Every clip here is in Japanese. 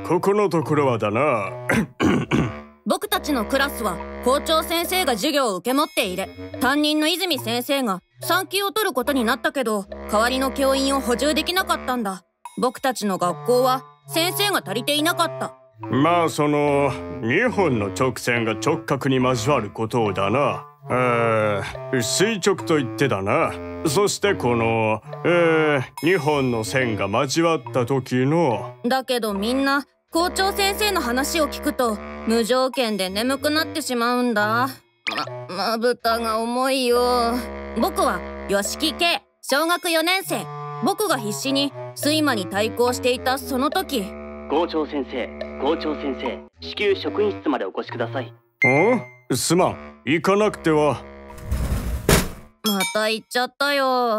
ここのところはだな。 僕たちのクラスは校長先生が授業を受け持っている。担任の泉先生が産休を取ることになったけど、代わりの教員を補充できなかったんだ。僕たちの学校は先生が足りていなかった。 まあその2本の直線が直角に交わることをだな。垂直と言ってだな。そしてこの2本の線が交わった時の。 だけどみんな校長先生の話を聞くと無条件で眠くなってしまうんだ。まぶたが重いよ。僕は吉木圭、小学4年生。僕が必死に睡魔に対抗していたその時。 校長先生、至急職員室までお越しください。 すまん、行かなくては。 また行っちゃったよ。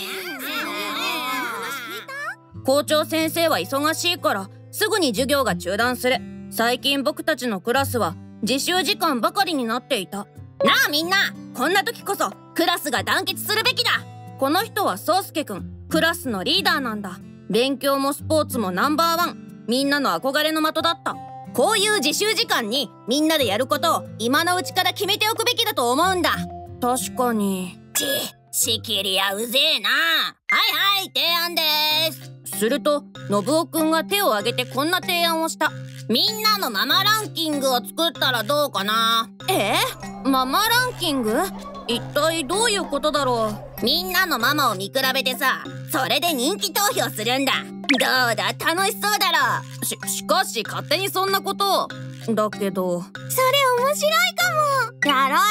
校長先生は忙しいからすぐに授業が中断する。最近僕たちのクラスは自習時間ばかりになっていた。なあみんな、こんな時こそクラスが団結するべきだ。この人は宗介くん、クラスのリーダーなんだ。勉強もスポーツもナンバーワン。みんなの憧れの的だった。こういう自習時間にみんなでやることを今のうちから決めておくべきだと思うんだ。確かに。 仕切りやうぜえな。はいはい、提案です。 すると信夫くんが手を挙げてこんな提案をした。 みんなのママランキングを作ったらどうかな。 ママランキング？一体どういうことだろう。みんなのママを見比べてさ、それで人気投票するんだ。どうだ、楽しそうだろ。 しかし勝手にそんなことを。だけど。 それ面白いかも。やろう。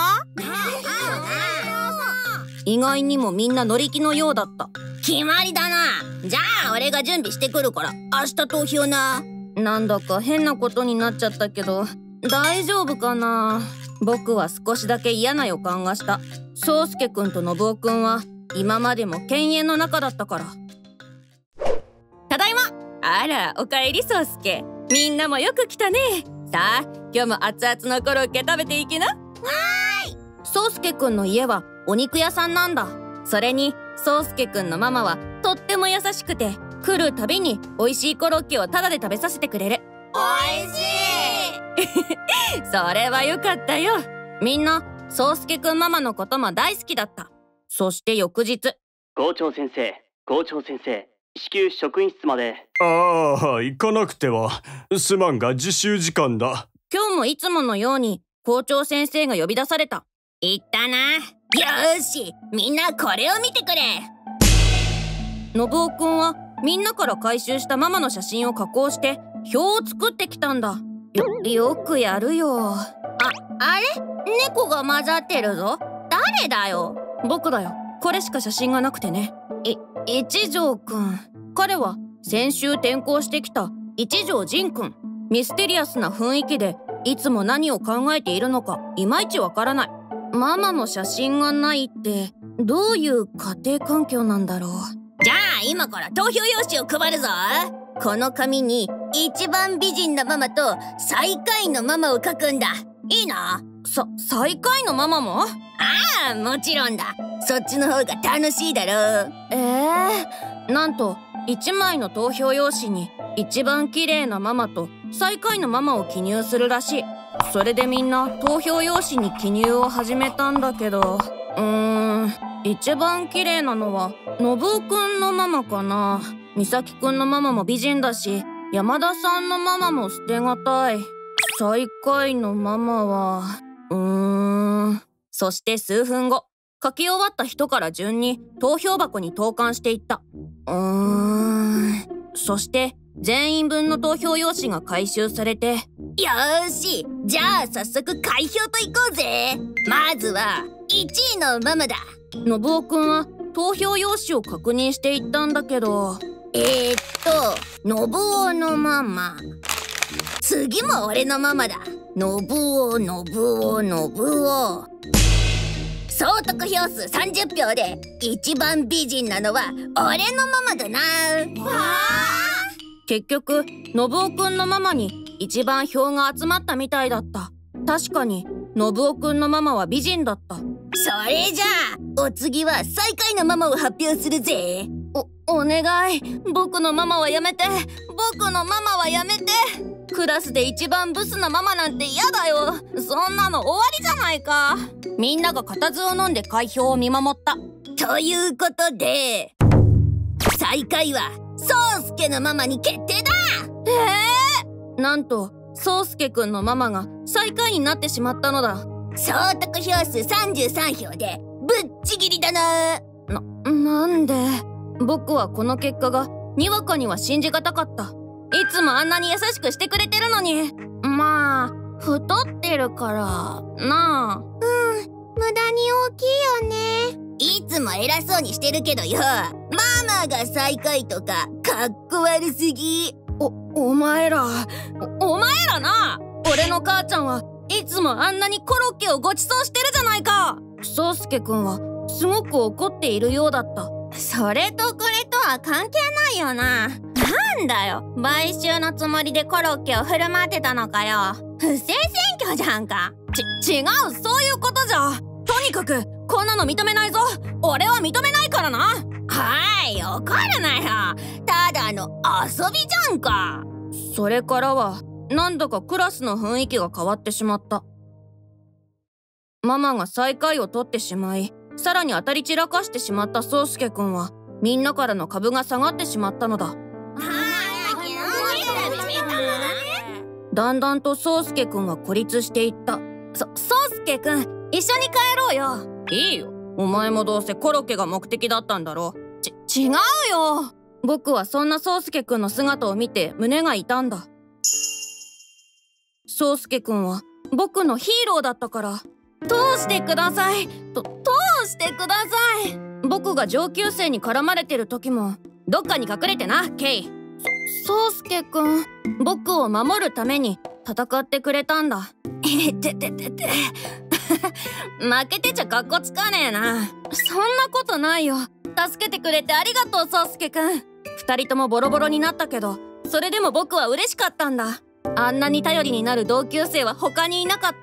意外にもみんな乗り気のようだった。 決まりだな。じゃあ俺が準備してくるから明日投票な。 なんだか変なことになっちゃったけど大丈夫かな。僕は少しだけ嫌な予感がした。宗介くんと信夫くんは今までも犬猿の仲だったから。ただいま。あら、おかえり宗介。みんなもよく来たね。さあ今日も熱々のコロッケ食べていきな。宗介くんの家はお肉屋さんなんだ。それに宗介くんのママはとっても優しくて、来るたびに美味しいコロッケをタダで食べさせてくれる。 おいしいそれはよかったよ。みんな宗介くんママのことも大好きだった。そして翌日。 校長先生、至急職員室まで。 行かなくては。すまんが自習時間だ。 今日もいつものように校長先生が呼び出された。 言ったな。よーし、みんなこれを見てくれ。 信夫くんはみんなから回収したママの写真を加工して表を作ってきたんだ。よくやるよ。 あれ？猫が混ざってるぞ。誰だよ。 僕だよ。これしか写真がなくてね。一条くん。彼は先週転校してきた一条仁くん。ミステリアスな雰囲気でいつも何を考えているのかいまいちわからない。ママの写真がないってどういう家庭環境なんだろう。 じゃあ今から投票用紙を配るぞ。この紙に一番美人なママと最下位のママを書くんだ。いいな。 最下位のママも？ ああ、もちろんだ。そっちの方が楽しいだろう。 なんと1枚の投票用紙に一番綺麗なママと最下位のママを記入するらしい。それでみんな投票用紙に記入を始めたんだけど、一番綺麗なのは信夫くんのママかな。美咲くんのママも美人だし、山田さんのママも捨てがたい。最下位のママはそして数分後、書き終わった人から順に投票箱に投函していった。そして全員分の投票用紙が回収されて。 よーし、じゃあ早速開票といこうぜ。まずは1位のママだ。 信夫くんは投票用紙を確認していったんだけど、 信夫のママ。次も俺のママだ。信夫。総得票数30票で一番美人なのは俺のママだな。 結局信夫くんのママに一番票が集まったみたいだった。確かに信夫くんのママは美人だった。 それじゃあお次は最下位のママを発表するぜ。 お願い。僕のママはやめて。僕のママはやめて。クラスで一番ブスなママなんて嫌だよ。そんなの終わりじゃないか。みんなが固唾を飲んで開票を見守った。 ということで最下位は宗介のママに決定だ。 なんと宗介くんのママが最下位になってしまったのだ。 総得票数33票でぶっちぎりだな。 なんで。僕はこの結果がにわかには信じがたかった。いつもあんなに優しくしてくれてるのに。まあ太ってるからなあ。 無駄に大きいよね。いつも偉そうにしてるけどよ、ママが最下位とかかっこ悪すぎ。 お前らな。俺の母ちゃんはいつもあんなにコロッケをごちそうしてるじゃないか。宗介くんはすごく怒っているようだった。それとこれとは関係ないよな。なんだよ、買収のつもりでコロッケを振る舞ってたのかよ。不正選挙じゃんか。違う、そういうことじゃ。とにかくこんなの認めないぞ。俺は認めないからな。 はい、怒るなよ。ただの遊びじゃんか。 それからはなんだかクラスの雰囲気が変わってしまった。ママが最下位を取ってしまい、さらに当たり散らかしてしまった宗介くんはみんなからの株が下がってしまったのだ。だんだんと宗介くんは孤立していった。宗介くん、一緒に帰ろうよ。いいよ。お前もどうせコロッケが目的だったんだろ。違うよ。僕はそんな宗介くんの姿を見て胸が痛んだ。宗介くんは僕のヒーローだったから。通してください。通してください。僕が上級生に絡まれてる時もどっかに隠れてな、ケイ。宗介くん、僕を守るために戦ってくれたんだ。負けてちゃカッコつかねえな。そんなことないよ。助けてくれてありがとう、宗介くん。二人ともボロボロになったけど、それでも僕は嬉しかったんだ。あんなに頼りになる同級生は他にいなかった。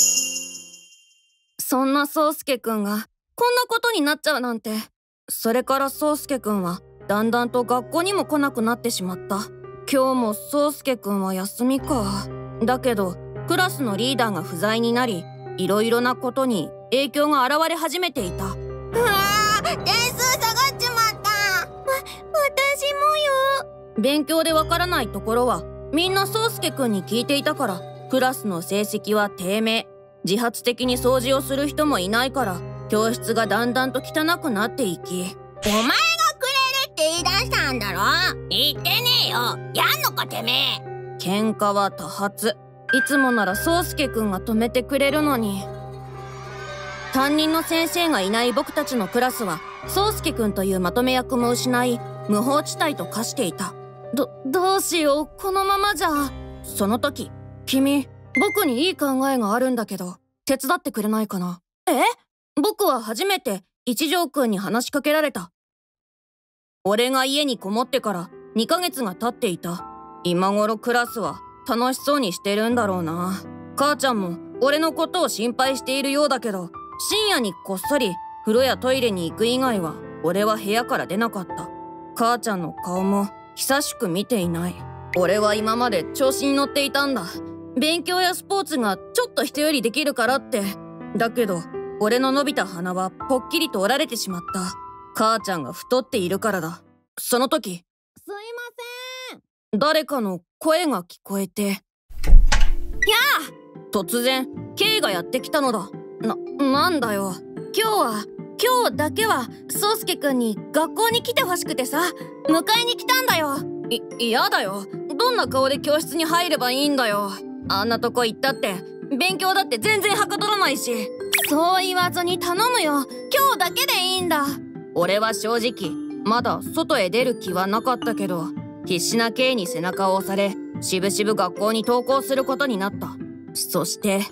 そんな宗介くんがこんなことになっちゃうなんて。それから宗介くんはだんだんと学校にも来なくなってしまった。今日も宗介くんは休みか。だけどクラスのリーダーが不在になり、いろいろなことに影響が現れ始めていた。 うわー、点数下がっちまった。私もよ。 勉強でわからないところはみんな宗介くんに聞いていたから、クラスの成績は低迷。自発的に掃除をする人もいないから、教室がだんだんと汚くなっていき。 お前がくれるって言い出したんだろ。言ってねえよ。やんのかてめえ。 喧嘩は多発。いつもなら宗介くんが止めてくれるのに。担任の先生がいない僕たちのクラスは宗介くんというまとめ役も失い、無法地帯と化していた。どうしよう、このままじゃ。その時、君、僕にいい考えがあるんだけど、手伝ってくれないかな。僕は初めて一条くんに話しかけられた。俺が家にこもってから2ヶ月が経っていた。今頃クラスは楽しそうにしてるんだろうな。母ちゃんも俺のことを心配しているようだけど、深夜にこっそり風呂やトイレに行く以外は俺は部屋から出なかった。母ちゃんの顔も久しく見ていない。俺は今まで調子に乗っていたんだ。勉強やスポーツがちょっと人よりできるからって。だけど俺の伸びた鼻はぽっきりと折られてしまった。母ちゃんが太っているからだ。その時、すいません、誰かの声が聞こえて、やあ！突然 K がやってきたのだ。なんだよ。今日だけは宗介くんに学校に来てほしくてさ、迎えに来たんだよ。嫌だよ。どんな顔で教室に入ればいいんだよ。あんなとこ行ったって勉強だって全然はかどらないし。そう言わずに頼むよ。今日だけでいいんだ。俺は正直まだ外へ出る気はなかったけど、必死な K に背中を押され、しぶしぶ学校に登校することになった。そして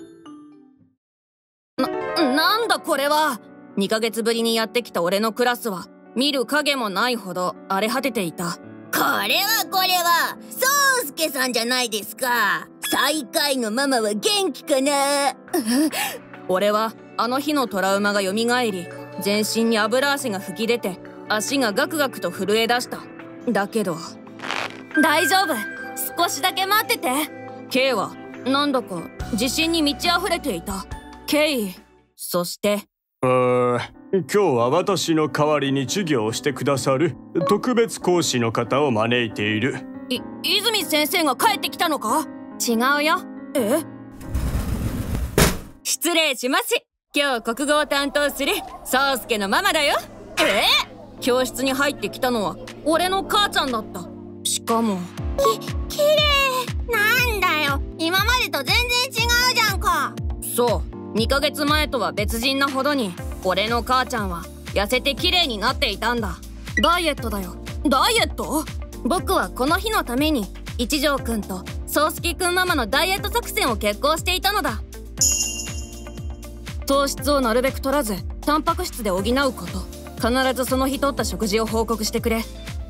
なんだこれは。2ヶ月ぶりにやってきた俺のクラスは見る影もないほど荒れ果てていた。 これは宗介さんじゃないですか。最下位のママは元気かな。 俺はあの日のトラウマが蘇り、全身に油汗が吹き出て足がガクガクと震え出した。だけど大丈夫、少しだけ待ってて。K はなんだか自信に満ち溢れていた。K、そして今日は私の代わりに授業をしてくださる特別講師の方を招いている。 泉先生が帰ってきたのか？違うよ。失礼します。今日国語を担当する宗介のママだよ。教室に入ってきたのは俺の母ちゃんだった。しかもきれい。なんだよ、今までと全然違うじゃんか。 そう、2ヶ月前とは別人なほどに俺の母ちゃんは痩せて綺麗になっていたんだ。ダイエットだよ。ダイエット？僕はこの日のために一条くんと宗介くんママのダイエット作戦を決行していたのだ。糖質をなるべく取らずタンパク質で補うこと。必ずその日取った食事を報告してくれ。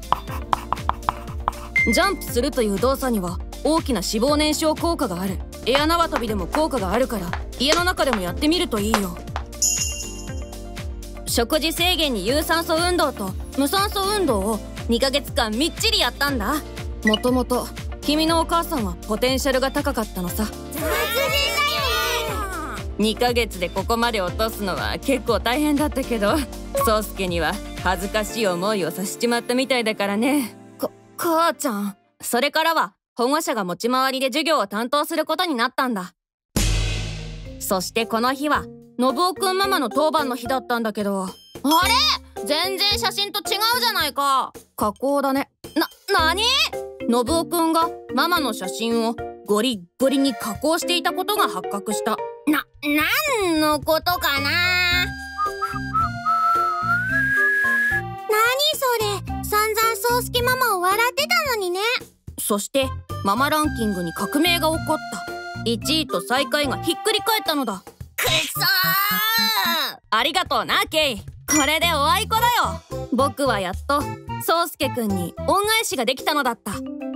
ジャンプするという動作には大きな脂肪燃焼効果がある。エア縄跳びでも効果があるから家の中でもやってみるといいよ。食事制限に有酸素運動と無酸素運動を2ヶ月間みっちりやったんだ。もともと君のお母さんはポテンシャルが高かったのさ。2ヶ月でここまで落とすのは結構大変だったけど、宗介には恥ずかしい思いをさせちまったみたいだからね。母ちゃん。それからは保護者が持ち回りで授業を担当することになったんだ。そしてこの日は信夫くんママの当番の日だったんだけど、あれ？全然写真と違うじゃないか。加工だね。なに？信夫くんがママの写真をゴリッゴリに加工していたことが発覚した。 なんのことかな。何それ、散々宗介ママを笑ってたのにね。 そしてママランキングに革命が起こった。1位と最下位がひっくり返ったのだ。 くっそー。 ありがとうな、ケイ。これでおあいこだよ。僕はやっと宗介くんに恩返しができたのだった。